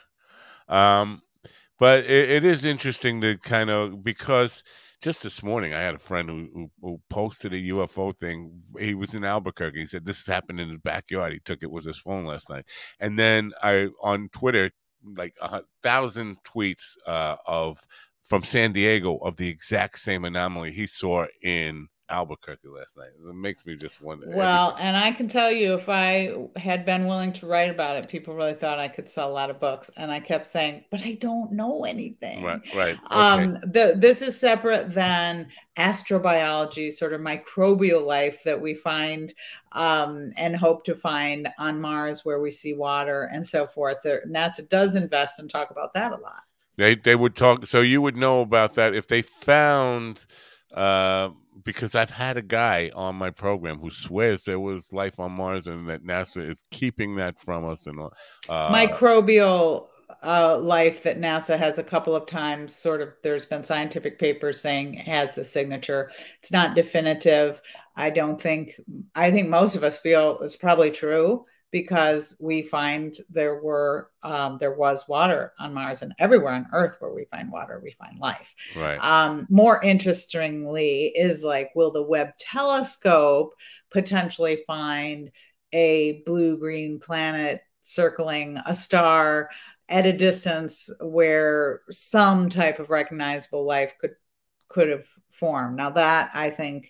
But it is interesting to kind of, because just this morning I had a friend who posted a UFO thing. He was in Albuquerque. He said this happened in his backyard. He took it with his phone last night. And then on Twitter, like 1,000 tweets from San Diego of the exact same anomaly he saw in Albuquerque last night. It makes me just wonder. Well, and I can tell you, if I had been willing to write about it, people really thought I could sell a lot of books. And I kept saying, but I don't know anything. Right. Okay. This is separate than astrobiology, sort of microbial life that we find and hope to find on Mars, where we see water and so forth. NASA does invest and talk about that a lot. They would talk. So you would know about that if they found, because I've had a guy on my program who swears there was life on Mars and that NASA is keeping that from us. And microbial life that NASA has a couple of times, sort of, there's been scientific papers saying has the signature. It's not definitive. I think most of us feel it's probably true, because we find there was water on Mars, and everywhere on Earth where we find water, we find life. Right. More interestingly is, like, will the Webb telescope potentially find a blue-green planet circling a star at a distance where some type of recognizable life could have formed? Now that, I think,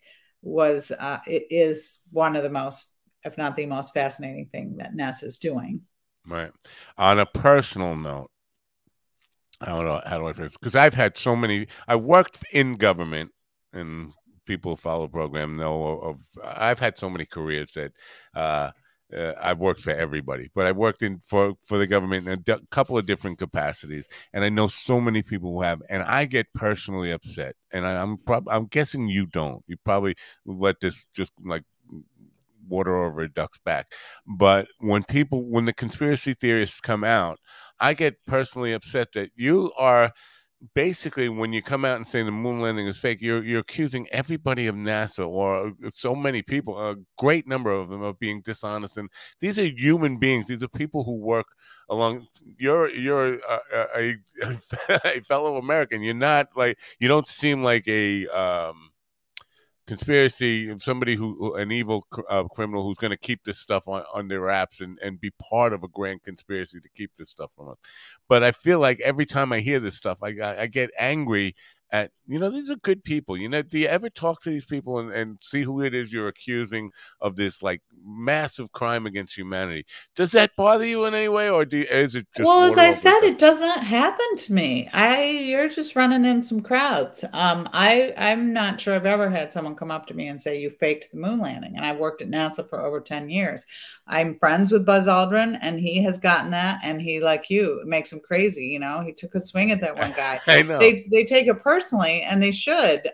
it is one of the most, if not the most, fascinating thing that NASA is doing. Right. On a personal note, I don't know, how do I phrase it? Because I've had so many. I worked in government, and people who follow the program know I've had so many careers that I've worked for everybody. But I worked for the government in a couple of different capacities, and I know so many people who have. And I get personally upset, and I'm guessing you don't. You probably let this just like water over a duck's back. But when the conspiracy theorists come out, I get personally upset that you are basically, when you come out and say the moon landing is fake, you're accusing everybody of NASA, or so many people, a great number of them, of being dishonest. And these are human beings. These are people who work along. You're a fellow American. You're not like, you don't seem like a conspiracy, somebody an evil criminal who's going to keep this stuff on their wraps and be part of a grand conspiracy to keep this stuff from us. But I feel like every time I hear this stuff, I get angry at, these are good people. Do you ever talk to these people and see who it is you're accusing of this like massive crime against humanity? Does that bother you in any way, or is it just? Well, as I said, it does not happen to me. You're just running in some crowds. I'm not sure I've ever had someone come up to me and say, you faked the moon landing. And I've worked at NASA for over 10 years. I'm friends with Buzz Aldrin, and he has gotten that, and he, like you, it makes him crazy. He took a swing at that one guy. I know. They take it personally, and they should.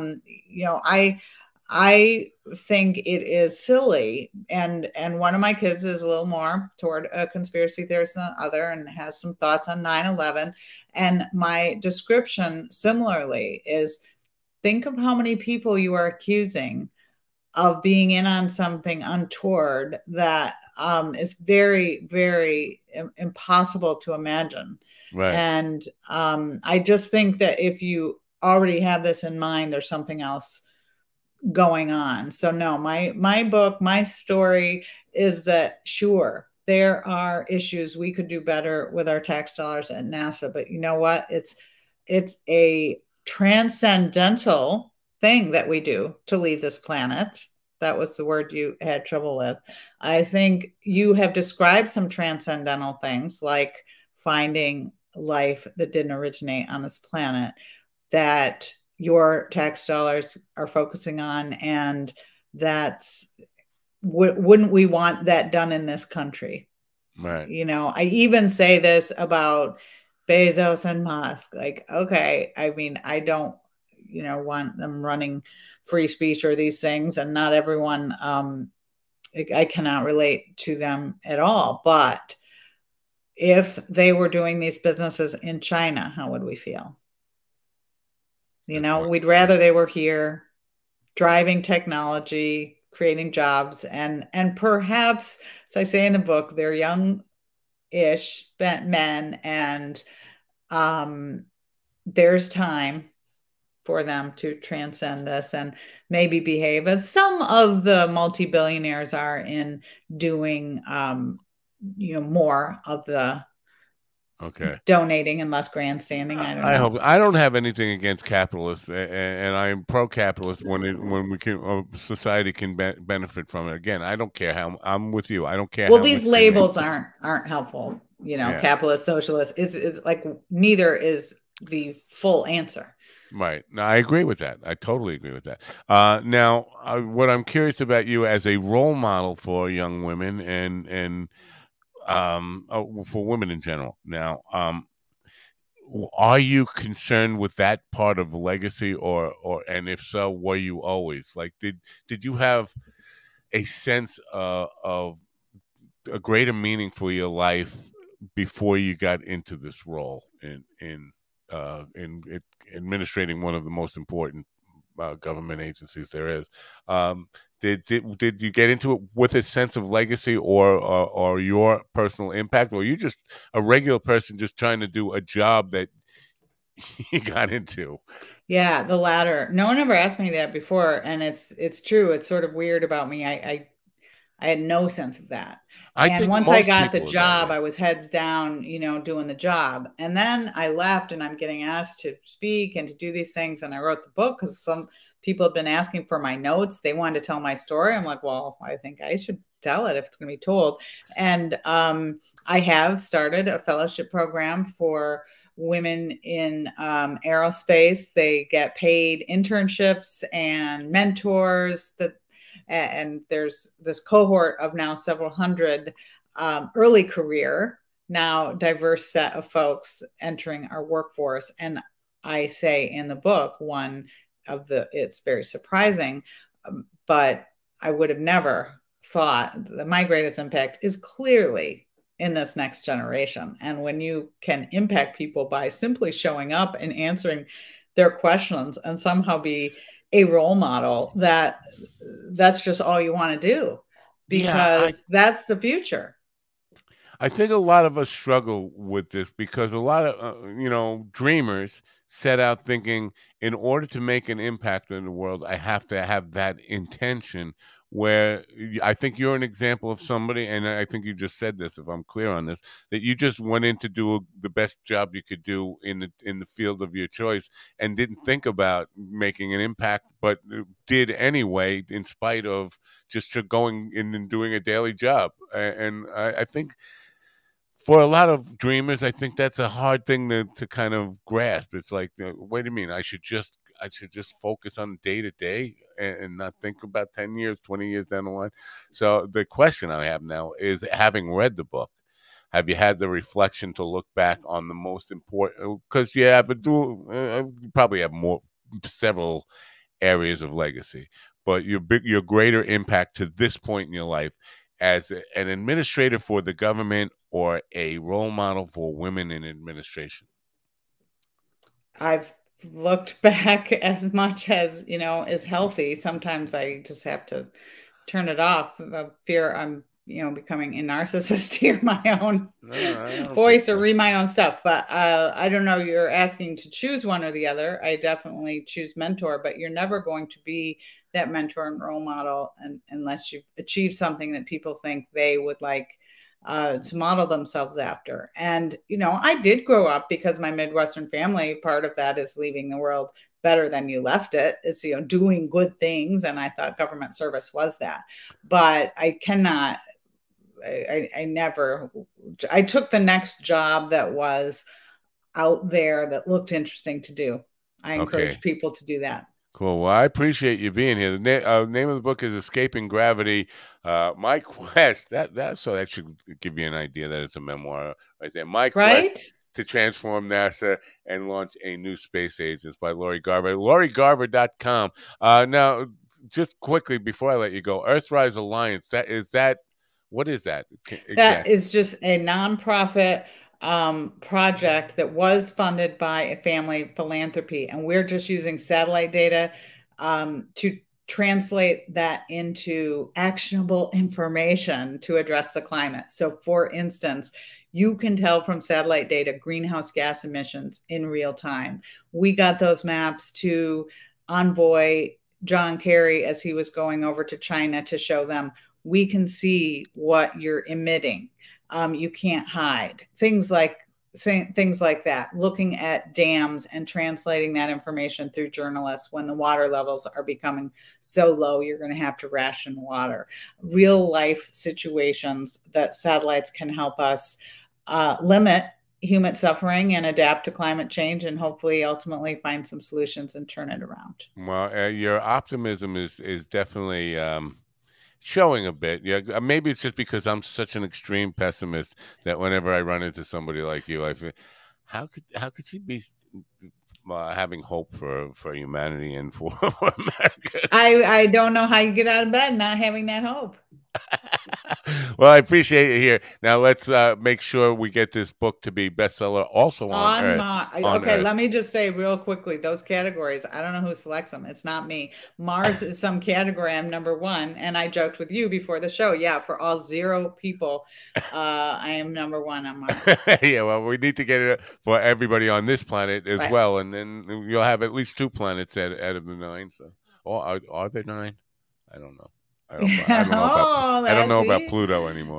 I think it is silly, and one of my kids is a little more toward a conspiracy theorist than the other, and has some thoughts on 9/11. And my description, similarly, is, think of how many people you are accusing of being in on something untoward that is very, very impossible to imagine. Right. And I just think that if you already have this in mind, there's something else going on. So no, my book, my story is that, sure, there are issues we could do better with our tax dollars at NASA, but you know what? it's a transcendental thing that we do to leave this planet. That was the word you had trouble with. I think you have described some transcendental things like finding life that didn't originate on this planet that your tax dollars are focusing on, and that's wouldn't we want that done in this country? Right. You know, I even say this about Bezos and Musk. Like, okay, I mean, I don't, you know, want them running free speech or these things, and not everyone, I cannot relate to them at all. But if they were doing these businesses in China, how would we feel? You know, we'd rather they were here driving technology, creating jobs, and perhaps, as I say in the book, they're young-ish men, and there's time for them to transcend this and maybe behave as some of the multi-billionaires are in doing, you know, more of the donating and less grandstanding. I don't know. I hope. I don't have anything against capitalists, and I'm pro-capitalist when we can, society can benefit from it. Again, I don't care how. I'm with you. I don't care. Well, these labels aren't helpful. You know, capitalist, socialist. It's like neither is the full answer. Right. No, I agree with that. I totally agree with that. Now, what I'm curious about you as a role model for young women and for women in general. Now, are you concerned with that part of legacy, or and if so, were you always like did you have a sense of a greater meaning for your life before you got into this role in administrating one of the most important government agencies there is? Did you get into it with a sense of legacy or your personal impact, or are you just a regular person just trying to do a job that you got into? Yeah, the latter. No one ever asked me that before, and it's true. It's sort of weird about me. I had no sense of that. And once I got the job, I was heads down, you know, doing the job. And then I left, and I'm getting asked to speak and to do these things. And I wrote the book because some people have been asking for my notes. They wanted to tell my story. I'm like, well, I think I should tell it if it's going to be told. And I have started a fellowship program for women in aerospace. They get paid internships and mentors and there's this cohort of now several hundred early career, now diverse set of folks entering our workforce. And I say in the book, it's very surprising, but I would have never thought that my greatest impact is clearly in this next generation. And when you can impact people by simply showing up and answering their questions and somehow be a role model, that's just all you want to do, because that's the future. I think a lot of us struggle with this because a lot of dreamers set out thinking, in order to make an impact in the world, I have to have that intention. Where I think you're an example of somebody, and I think you just said this, if I'm clear on this, that you just went in to do the best job you could do in the field of your choice, and didn't think about making an impact, but did anyway, in spite of just going in and doing a daily job. And I think for a lot of dreamers, I think that's a hard thing to kind of grasp. It's like, wait a minute, I should just focus on day to day and not think about 10 years, 20 years down the line. So the question I have now is, having read the book, have you had the reflection to look back on the most important, because you have you probably have several areas of legacy, but your greater impact to this point in your life as an administrator for the government or a role model for women in administration? I've looked back as much as, you know, is healthy. Sometimes I just have to turn it off. The fear I'm, you know, becoming a narcissist, hear my own voice or read my own stuff. But I don't know, you're asking to choose one or the other. I definitely choose mentor, but you're never going to be that mentor and role model unless you've achieved something that people think they would like to model themselves after. And, I did grow up, because my Midwestern family, part of that is leaving the world better than you left it. It's, doing good things. And I thought government service was that. But I cannot, I took the next job that was out there that looked interesting to do. I encourage people to do that. Cool. Well, I appreciate you being here. The name of the book is Escaping Gravity. My Quest. So that should give you an idea that it's a memoir right there. My Quest to Transform NASA and Launch a New Space Age. It's by Lori Garver. LoriGarver.com. Now, just quickly before I let you go, Earthrise Alliance. What is that? Exactly. That is just a nonprofit project that was funded by a family philanthropy, and we're just using satellite data to translate that into actionable information to address the climate. So, for instance, you can tell from satellite data greenhouse gas emissions in real time. We got those maps to Envoy John Kerry as he was going over to China to show them, we can see what you're emitting. You can't hide. Things like that, looking at dams and translating that information through journalists. When the water levels are becoming so low, you're going to have to ration water. Real life situations that satellites can help us limit human suffering and adapt to climate change, and hopefully ultimately find some solutions and turn it around. Well, your optimism is definitely showing a bit. Yeah, maybe it's just because I'm such an extreme pessimist that whenever I run into somebody like you, I feel, how could she be having hope for humanity and for America? I don't know how you get out of bed not having that hope. Well, I appreciate it here. Now let's make sure we get this book to be bestseller also on Earth. Okay, let me just say real quickly, those categories, I don't know who selects them. It's not me. Mars is some category. I'm #1. And I joked with you before the show. Yeah, for all 0 people, I am #1 on Mars. Yeah, well, we need to get it for everybody on this planet as well. And then you'll have at least 2 planets out of the 9. So, are there 9? I don't know. I don't know about Pluto anymore.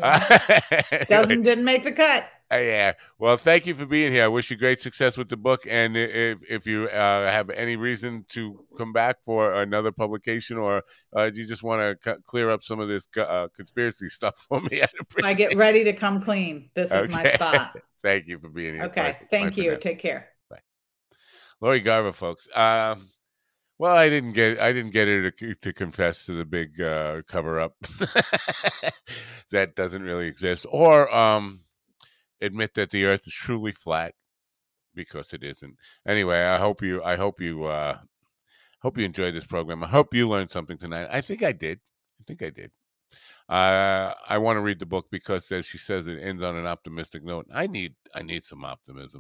Didn't make the cut. Yeah. Well, thank you for being here. I wish you great success with the book. And if you have any reason to come back for another publication, or you just want to clear up some of this conspiracy stuff for me, I get ready to come clean. This is my spot. Thank you for being here. Okay. Thank you. Take care. Bye. Lori Garver, folks. Well, I didn't get her to confess to the big cover up that doesn't really exist, or admit that the Earth is truly flat, because it isn't. Anyway, I hope you enjoyed this program. I hope you learned something tonight. I think I did. I want to read the book because, as she says, it ends on an optimistic note. I need some optimism.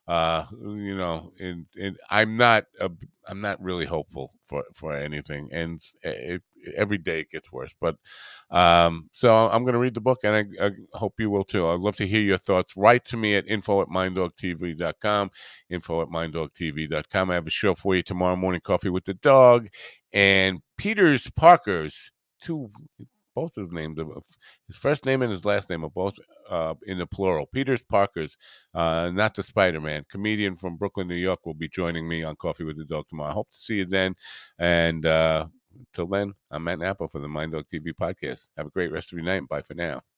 I'm not really hopeful for anything, and every day it gets worse. But so I'm going to read the book, and I hope you will too. I'd love to hear your thoughts. Write to me at info@minddogtv.com, info@minddogtv.com. I have a show for you tomorrow morning, Coffee with the Dog, and Peter's Parker's both his names, his first name and his last name are both in the plural. Peter's Parker's, not the Spider-Man, comedian from Brooklyn, New York, will be joining me on Coffee with the Dog tomorrow. I hope to see you then. And until then, I'm Matt Napa for the Mind Dog TV podcast. Have a great rest of your night. Bye for now.